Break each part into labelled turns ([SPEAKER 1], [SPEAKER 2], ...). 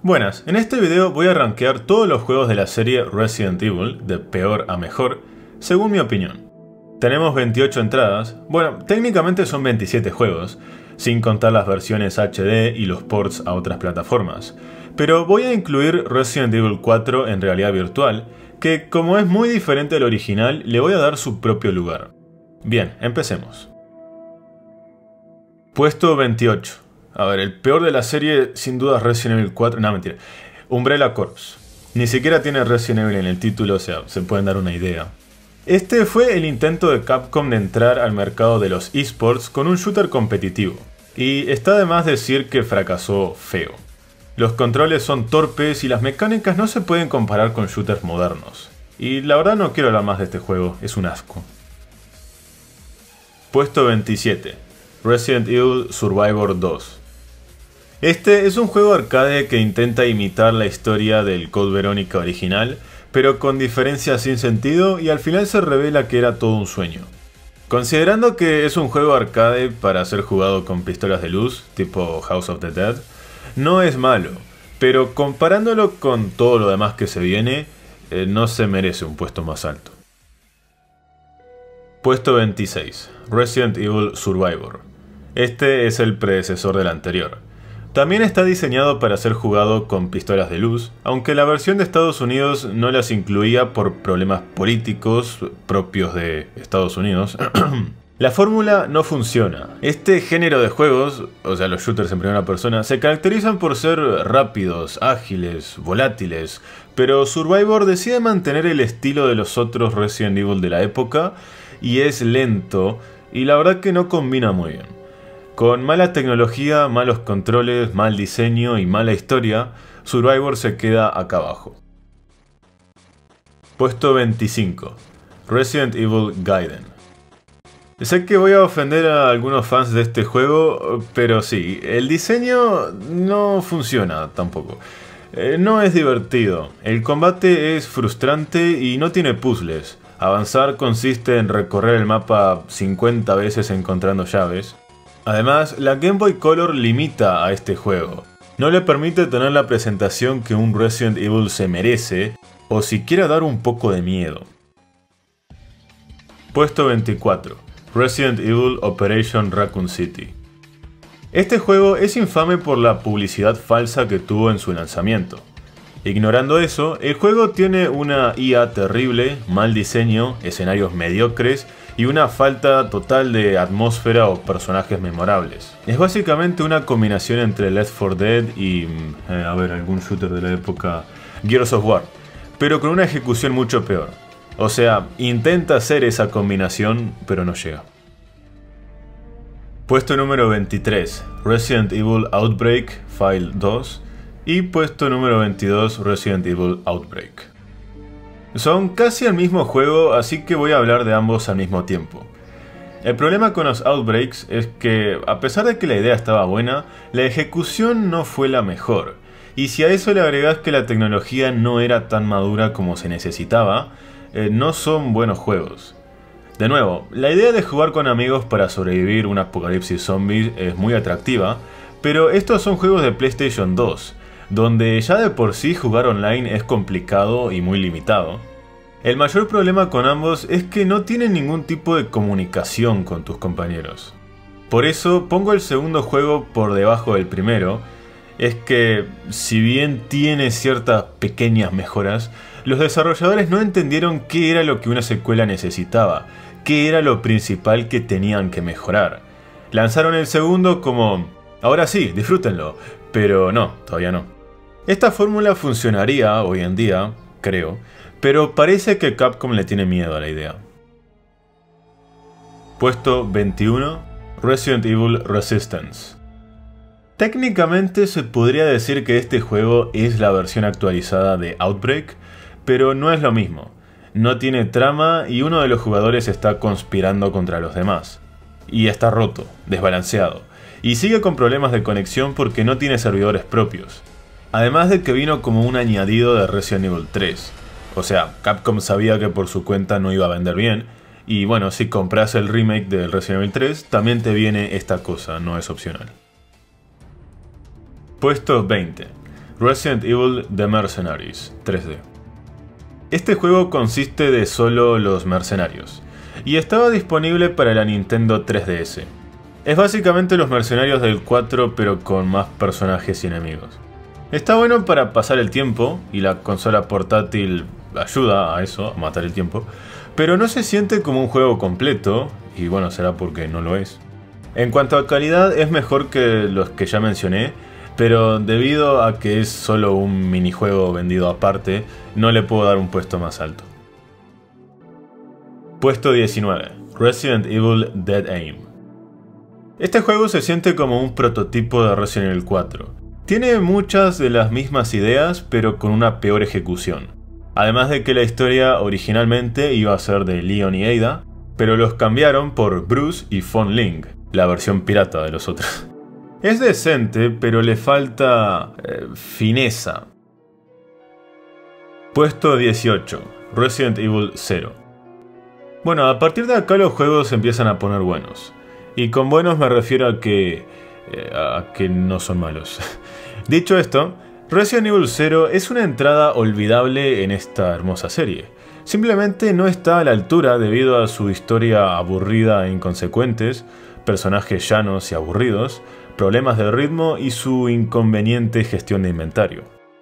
[SPEAKER 1] Buenas, en este video voy a rankear todos los juegos de la serie Resident Evil, de peor a mejor, según mi opinión. Tenemos 28 entradas, bueno, técnicamente son 27 juegos, sin contar las versiones HD y los ports a otras plataformas, pero voy a incluir Resident Evil 4 en realidad virtual, que como es muy diferente al original, le voy a dar su propio lugar. Bien, empecemos. Puesto 28. A ver, el peor de la serie sin duda es Resident Evil 4... No, mentira. Umbrella Corps. Ni siquiera tiene Resident Evil en el título, o sea, se pueden dar una idea. Este fue el intento de Capcom de entrar al mercado de los esports con un shooter competitivo. Y está de más decir que fracasó feo. Los controles son torpes y las mecánicas no se pueden comparar con shooters modernos. Y la verdad no quiero hablar más de este juego, es un asco. Puesto 27. Resident Evil Survivor 2. Este es un juego arcade que intenta imitar la historia del Code Veronica original, pero con diferencias sin sentido y al final se revela que era todo un sueño. Considerando que es un juego arcade para ser jugado con pistolas de luz, tipo House of the Dead, no es malo, pero comparándolo con todo lo demás que se viene, no se merece un puesto más alto. Puesto 26. Resident Evil Survivor. Este es el predecesor del anterior. También está diseñado para ser jugado con pistolas de luz, aunque la versión de Estados Unidos no las incluía por problemas políticos propios de Estados Unidos. La fórmula no funciona. Este género de juegos, o sea los shooters en primera persona, se caracterizan por ser rápidos, ágiles, volátiles, pero Survivor decide mantener el estilo de los otros Resident Evil de la época y es lento y la verdad que no combina muy bien. Con mala tecnología, malos controles, mal diseño y mala historia, Survivor se queda acá abajo. Puesto 25. Resident Evil Gaiden. Sé que voy a ofender a algunos fans de este juego, pero sí, el diseño no funciona tampoco. No es divertido, el combate es frustrante y no tiene puzzles. Avanzar consiste en recorrer el mapa 50 veces encontrando llaves. Además, la Game Boy Color limita a este juego. No le permite tener la presentación que un Resident Evil se merece, o siquiera dar un poco de miedo. Puesto 24. Resident Evil Operation Raccoon City. Este juego es infame por la publicidad falsa que tuvo en su lanzamiento. Ignorando eso, el juego tiene una IA terrible, mal diseño, escenarios mediocres y una falta total de atmósfera o personajes memorables. Es básicamente una combinación entre Left 4 Dead y, algún shooter de la época, Gears of War, pero con una ejecución mucho peor. O sea, intenta hacer esa combinación, pero no llega. Puesto número 23, Resident Evil Outbreak File 2. Y puesto número 22, Resident Evil Outbreak. Son casi el mismo juego, así que voy a hablar de ambos al mismo tiempo. El problema con los Outbreaks es que, a pesar de que la idea estaba buena, la ejecución no fue la mejor. Y si a eso le agregas que la tecnología no era tan madura como se necesitaba, no son buenos juegos. De nuevo, la idea de jugar con amigos para sobrevivir un apocalipsis zombie es muy atractiva, pero estos son juegos de PlayStation 2, donde ya de por sí jugar online es complicado y muy limitado. El mayor problema con ambos es que no tienen ningún tipo de comunicación con tus compañeros. Por eso pongo el segundo juego por debajo del primero. Es que, si bien tiene ciertas pequeñas mejoras, los desarrolladores no entendieron qué era lo que una secuela necesitaba, qué era lo principal que tenían que mejorar. Lanzaron el segundo como, ahora sí, disfrútenlo, pero no, todavía no. Esta fórmula funcionaría hoy en día, creo, pero parece que Capcom le tiene miedo a la idea. Puesto 21. Resident Evil Resistance. Técnicamente se podría decir que este juego es la versión actualizada de Outbreak, pero no es lo mismo. No tiene trama y uno de los jugadores está conspirando contra los demás. Y está roto, desbalanceado, y sigue con problemas de conexión porque no tiene servidores propios. Además de que vino como un añadido de Resident Evil 3. O sea, Capcom sabía que por su cuenta no iba a vender bien. Y bueno, si compras el remake del Resident Evil 3, también te viene esta cosa, no es opcional. Puesto 20. Resident Evil The Mercenaries 3D. Este juego consiste de solo los mercenarios, y estaba disponible para la Nintendo 3DS. Es básicamente los mercenarios del 4 pero con más personajes y enemigos. Está bueno para pasar el tiempo, y la consola portátil ayuda a eso, a matar el tiempo, pero no se siente como un juego completo, y bueno, será porque no lo es. En cuanto a calidad es mejor que los que ya mencioné, pero debido a que es solo un minijuego vendido aparte, no le puedo dar un puesto más alto. Puesto 19. Resident Evil Dead Aim. Este juego se siente como un prototipo de Resident Evil 4. Tiene muchas de las mismas ideas, pero con una peor ejecución. Además de que la historia originalmente iba a ser de Leon y Ada, pero los cambiaron por Bruce y Fon Ling, la versión pirata de los otros. Es decente, pero le falta fineza. Puesto 18. Resident Evil 0. Bueno, a partir de acá los juegos se empiezan a poner buenos. Y con buenos me refiero a que no son malos. Dicho esto, Resident Evil 0 es una entrada olvidable en esta hermosa serie. Simplemente no está a la altura debido a su historia aburrida e inconsecuentes, personajes llanos y aburridos, problemas de ritmo y su inconveniente gestión de inventario.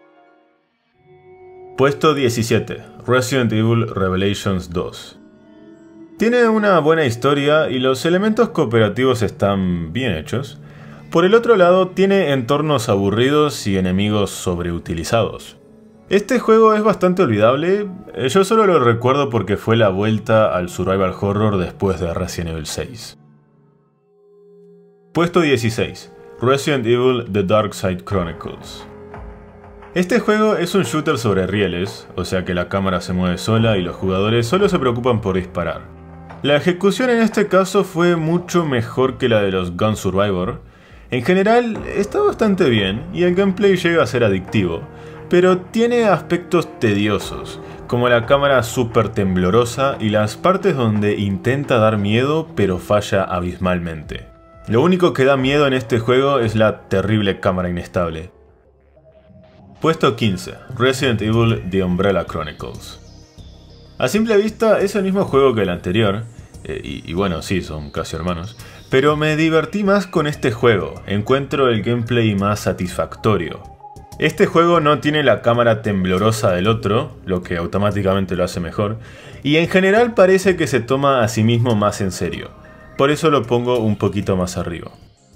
[SPEAKER 1] Puesto 17. Resident Evil Revelations 2. Tiene una buena historia y los elementos cooperativos están bien hechos. Por el otro lado, tiene entornos aburridos y enemigos sobreutilizados. Este juego es bastante olvidable, yo solo lo recuerdo porque fue la vuelta al survival horror después de Resident Evil 6. Puesto 16. Resident Evil The Dark Side Chronicles. Este juego es un shooter sobre rieles, o sea que la cámara se mueve sola y los jugadores solo se preocupan por disparar. La ejecución en este caso fue mucho mejor que la de los Gun Survivor. En general está bastante bien y el gameplay llega a ser adictivo, pero tiene aspectos tediosos, como la cámara súper temblorosa y las partes donde intenta dar miedo pero falla abismalmente. Lo único que da miedo en este juego es la terrible cámara inestable. Puesto 15. Resident Evil The Umbrella Chronicles. A simple vista es el mismo juego que el anterior, y bueno, sí, son casi hermanos, pero me divertí más con este juego, encuentro el gameplay más satisfactorio. Este juego no tiene la cámara temblorosa del otro, lo que automáticamente lo hace mejor, y en general parece que se toma a sí mismo más en serio. Por eso lo pongo un poquito más arriba.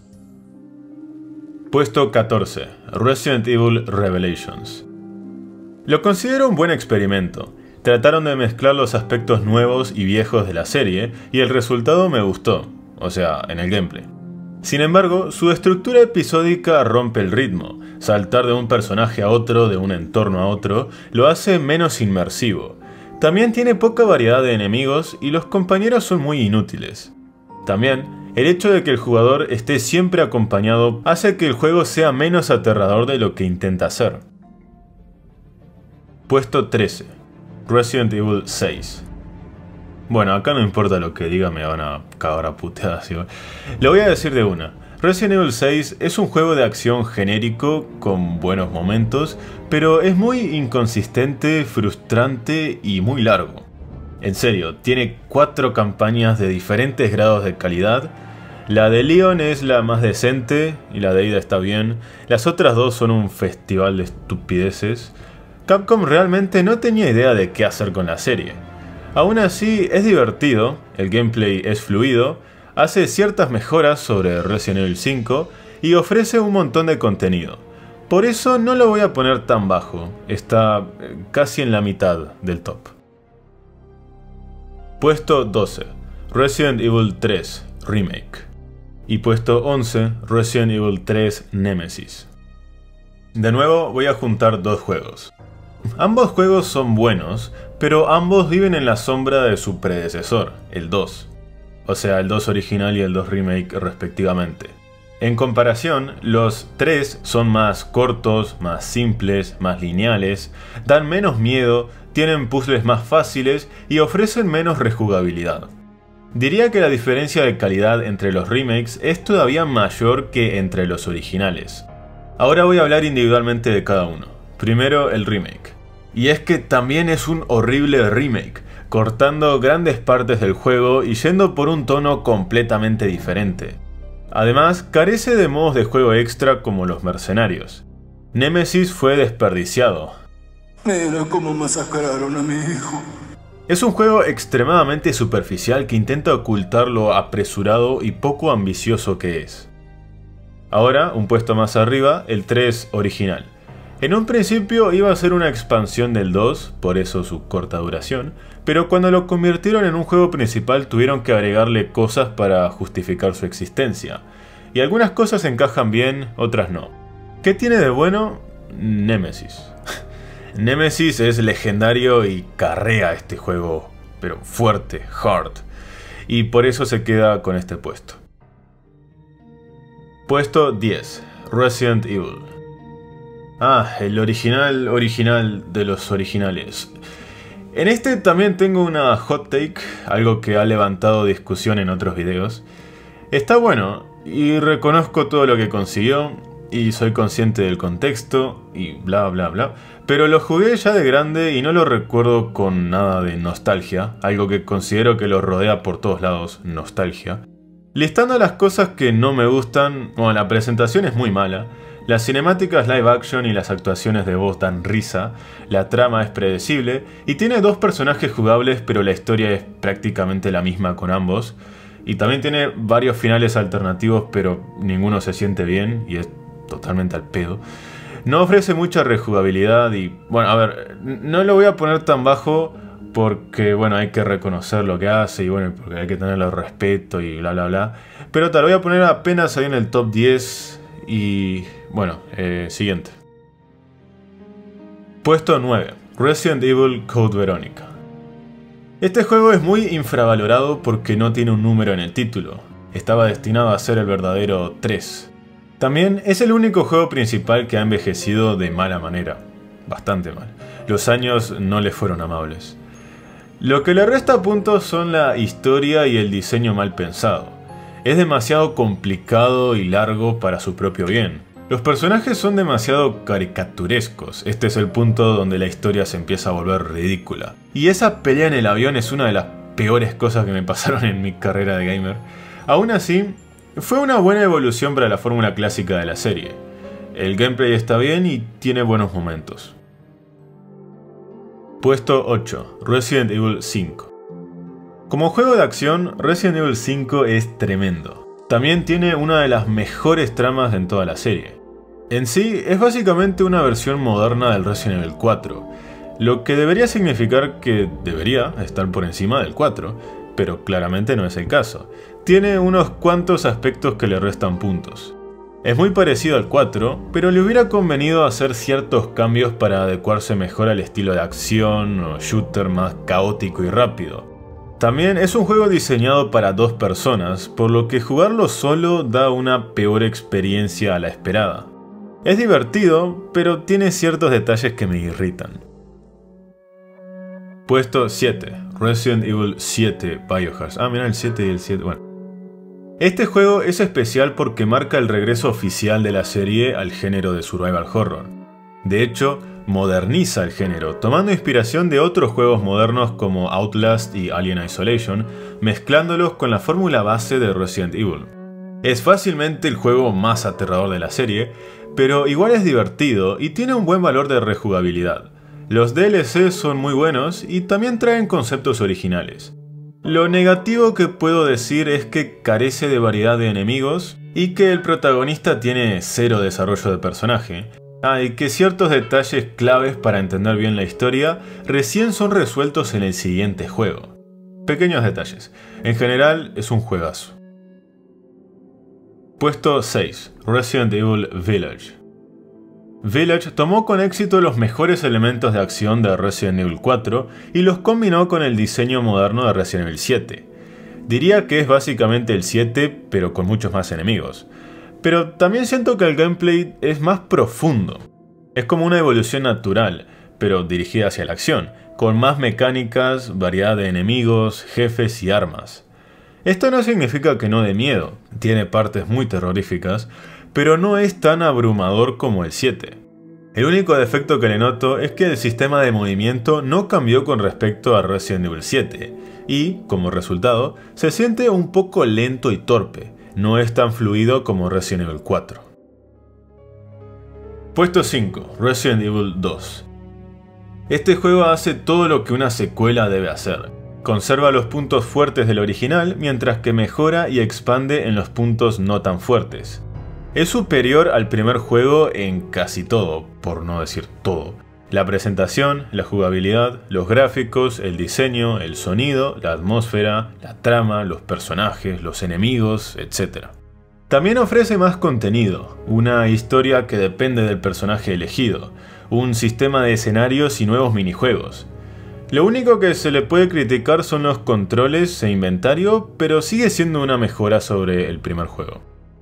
[SPEAKER 1] Puesto 14. Resident Evil Revelations. Lo considero un buen experimento. Trataron de mezclar los aspectos nuevos y viejos de la serie y el resultado me gustó, o sea, en el gameplay. Sin embargo, su estructura episódica rompe el ritmo. Saltar de un personaje a otro, de un entorno a otro, lo hace menos inmersivo. También tiene poca variedad de enemigos y los compañeros son muy inútiles. También, el hecho de que el jugador esté siempre acompañado hace que el juego sea menos aterrador de lo que intenta hacer. Puesto 13. Resident Evil 6. Bueno, acá no importa lo que diga, me van a cagar a puteadas. Lo voy a decir de una. Resident Evil 6 es un juego de acción genérico con buenos momentos, pero es muy inconsistente, frustrante y muy largo. En serio, tiene 4 campañas de diferentes grados de calidad. La de Leon es la más decente y la de Ada está bien. Las otras dos son un festival de estupideces. Capcom realmente no tenía idea de qué hacer con la serie. Aún así es divertido, el gameplay es fluido, hace ciertas mejoras sobre Resident Evil 5 y ofrece un montón de contenido. Por eso no lo voy a poner tan bajo, está casi en la mitad del top. Puesto 12. Resident Evil 3 Remake. Y puesto 11. Resident Evil 3 Nemesis. De nuevo voy a juntar dos juegos. Ambos juegos son buenos, pero ambos viven en la sombra de su predecesor, el 2. O sea, el 2 original y el 2 remake respectivamente. En comparación, los 3 son más cortos, más simples, más lineales, dan menos miedo, tienen puzzles más fáciles y ofrecen menos rejugabilidad. Diría que la diferencia de calidad entre los remakes es todavía mayor que entre los originales. Ahora voy a hablar individualmente de cada uno. Primero el remake. Y es que también es un horrible remake, cortando grandes partes del juego y yendo por un tono completamente diferente. Además, carece de modos de juego extra como los mercenarios. Nemesis fue desperdiciado.
[SPEAKER 2] Mira cómo masacraron a mi hijo.
[SPEAKER 1] Es un juego extremadamente superficial que intenta ocultar lo apresurado y poco ambicioso que es. Ahora, un puesto más arriba, el 3 original. En un principio iba a ser una expansión del 2, por eso su corta duración, pero cuando lo convirtieron en un juego principal tuvieron que agregarle cosas para justificar su existencia. Y algunas cosas encajan bien, otras no. ¿Qué tiene de bueno? Nemesis. Nemesis es legendario y carrea este juego, pero fuerte, hard. Y por eso se queda con este puesto. Puesto 10. Resident Evil. El original de los originales. En este también tengo una hot take, algo que ha levantado discusión en otros videos. Está bueno, y reconozco todo lo que consiguió, y soy consciente del contexto, y bla bla bla. Pero lo jugué ya de grande y no lo recuerdo con nada de nostalgia, algo que considero que lo rodea por todos lados, nostalgia. Listando las cosas que no me gustan, bueno, la presentación es muy mala. Las cinemáticas live action y las actuaciones de voz dan risa, la trama es predecible y tiene dos personajes jugables pero la historia es prácticamente la misma con ambos. Y también tiene varios finales alternativos pero ninguno se siente bien y es totalmente al pedo. No ofrece mucha rejugabilidad y bueno, a ver, no lo voy a poner tan bajo porque bueno, hay que reconocer lo que hace y bueno, porque hay que tenerle respeto y bla bla bla. Pero te lo voy a poner apenas ahí en el top 10. Y bueno, siguiente. Puesto 9. Resident Evil Code Veronica. Este juego es muy infravalorado porque no tiene un número en el título. Estaba destinado a ser el verdadero 3. También es el único juego principal que ha envejecido de mala manera. Bastante mal. Los años no le fueron amables. Lo que le resta puntos son la historia y el diseño mal pensado. Es demasiado complicado y largo para su propio bien. Los personajes son demasiado caricaturescos, este es el punto donde la historia se empieza a volver ridícula. Y esa pelea en el avión es una de las peores cosas que me pasaron en mi carrera de gamer. Aún así, fue una buena evolución para la fórmula clásica de la serie. El gameplay está bien y tiene buenos momentos. Puesto 8. Resident Evil 5. Como juego de acción, Resident Evil 5 es tremendo. También tiene una de las mejores tramas en toda la serie. En sí, es básicamente una versión moderna del Resident Evil 4, lo que debería significar que debería estar por encima del 4, pero claramente no es el caso. Tiene unos cuantos aspectos que le restan puntos. Es muy parecido al 4, pero le hubiera convenido hacer ciertos cambios para adecuarse mejor al estilo de acción o shooter más caótico y rápido. También es un juego diseñado para 2 personas, por lo que jugarlo solo da una peor experiencia a la esperada. Es divertido, pero tiene ciertos detalles que me irritan. Puesto 7. Resident Evil 7 Biohazard. Mira el 7 y el 7, bueno. Este juego es especial porque marca el regreso oficial de la serie al género de survival horror. De hecho, moderniza el género, tomando inspiración de otros juegos modernos como Outlast y Alien Isolation, mezclándolos con la fórmula base de Resident Evil. Es fácilmente el juego más aterrador de la serie, pero igual es divertido y tiene un buen valor de rejugabilidad. Los DLC son muy buenos y también traen conceptos originales. Lo negativo que puedo decir es que carece de variedad de enemigos y que el protagonista tiene 0 desarrollo de personaje. Y que ciertos detalles claves para entender bien la historia recién son resueltos en el siguiente juego. Pequeños detalles. En general es un juegazo. Puesto 6. Resident Evil Village. Village tomó con éxito los mejores elementos de acción de Resident Evil 4 y los combinó con el diseño moderno de Resident Evil 7. Diría que es básicamente el 7 pero con muchos más enemigos. Pero también siento que el gameplay es más profundo. Es como una evolución natural, pero dirigida hacia la acción, con más mecánicas, variedad de enemigos, jefes y armas. Esto no significa que no dé miedo, tiene partes muy terroríficas, pero no es tan abrumador como el 7. El único defecto que le noto es que el sistema de movimiento no cambió con respecto a Resident Evil 7, y, como resultado, se siente un poco lento y torpe, no es tan fluido como Resident Evil 4. Puesto 5. Resident Evil 2. Este juego hace todo lo que una secuela debe hacer. Conserva los puntos fuertes del original, mientras que mejora y expande en los puntos no tan fuertes. Es superior al primer juego en casi todo, por no decir todo. La presentación, la jugabilidad, los gráficos, el diseño, el sonido, la atmósfera, la trama, los personajes, los enemigos, etc. También ofrece más contenido, una historia que depende del personaje elegido, un sistema de escenarios y nuevos minijuegos. Lo único que se le puede criticar son los controles e inventario, pero sigue siendo una mejora sobre el primer juego.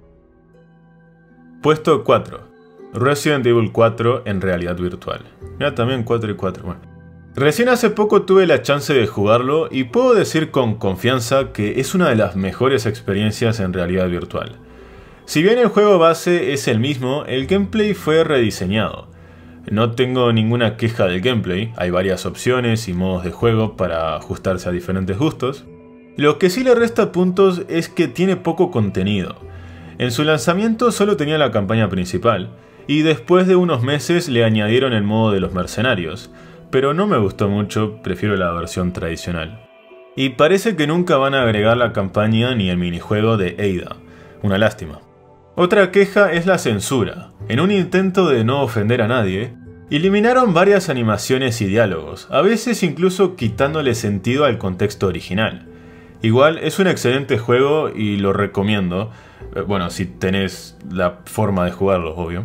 [SPEAKER 1] Puesto 4. Resident Evil 4 en realidad virtual. Mira, también 4 y 4. Bueno. Recién hace poco tuve la chance de jugarlo y puedo decir con confianza que es una de las mejores experiencias en realidad virtual. Si bien el juego base es el mismo, el gameplay fue rediseñado. No tengo ninguna queja del gameplay, hay varias opciones y modos de juego para ajustarse a diferentes gustos. Lo que sí le resta puntos es que tiene poco contenido. En su lanzamiento solo tenía la campaña principal, y después de unos meses le añadieron el modo de los mercenarios, pero no me gustó mucho, prefiero la versión tradicional. Y parece que nunca van a agregar la campaña ni el minijuego de Ada, una lástima. Otra queja es la censura. En un intento de no ofender a nadie, eliminaron varias animaciones y diálogos, a veces incluso quitándole sentido al contexto original. Igual es un excelente juego y lo recomiendo, bueno, si tenés la forma de jugarlo, obvio.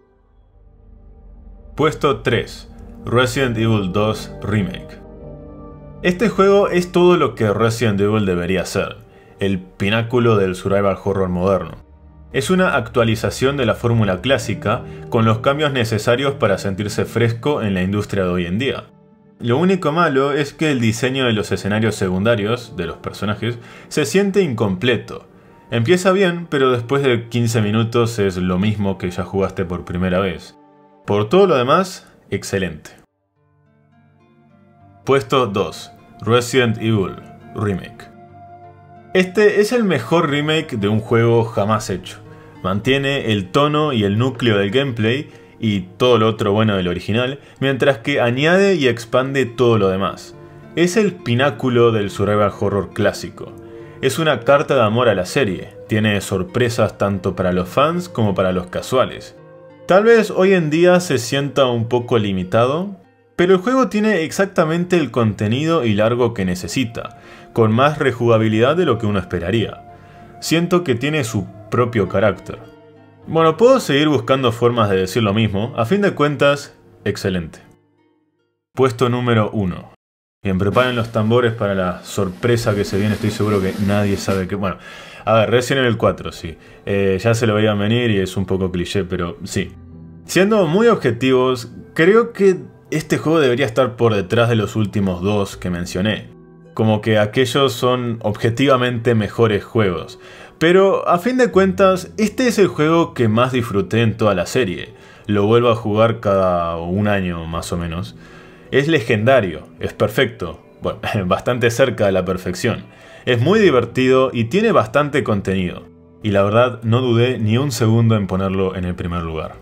[SPEAKER 1] Puesto 3. Resident Evil 2 Remake. Este juego es todo lo que Resident Evil debería ser, el pináculo del survival horror moderno. Es una actualización de la fórmula clásica con los cambios necesarios para sentirse fresco en la industria de hoy en día. Lo único malo es que el diseño de los escenarios secundarios, de los personajes, se siente incompleto. Empieza bien, pero después de 15 minutos es lo mismo que ya jugaste por primera vez. Por todo lo demás, excelente. Puesto 2. Resident Evil Remake. Este es el mejor remake de un juego jamás hecho. Mantiene el tono y el núcleo del gameplay y todo lo otro bueno del original, mientras que añade y expande todo lo demás. Es el pináculo del survival horror clásico. Es una carta de amor a la serie, tiene sorpresas tanto para los fans como para los casuales. Tal vez hoy en día se sienta un poco limitado, pero el juego tiene exactamente el contenido y largo que necesita, con más rejugabilidad de lo que uno esperaría. Siento que tiene su propio carácter. Bueno, puedo seguir buscando formas de decir lo mismo, a fin de cuentas, excelente. Puesto número 1. Bien, preparen los tambores para la sorpresa que se viene, estoy seguro que nadie sabe qué... Bueno, a ver, Resident Evil 4, sí. Ya se lo veían venir y es un poco cliché, pero sí. Siendo muy objetivos, creo que este juego debería estar por detrás de los últimos dos que mencioné. Como que aquellos son objetivamente mejores juegos. Pero a fin de cuentas, este es el juego que más disfruté en toda la serie. Lo vuelvo a jugar cada un año más o menos. Es legendario, es perfecto, bueno, bastante cerca de la perfección. Es muy divertido y tiene bastante contenido. Y la verdad no dudé ni un segundo en ponerlo en el primer lugar.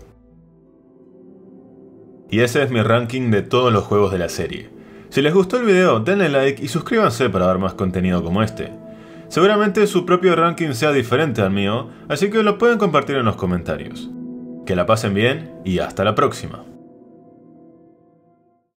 [SPEAKER 1] Y ese es mi ranking de todos los juegos de la serie. Si les gustó el video, denle like y suscríbanse para ver más contenido como este. Seguramente su propio ranking sea diferente al mío, así que lo pueden compartir en los comentarios. Que la pasen bien y hasta la próxima.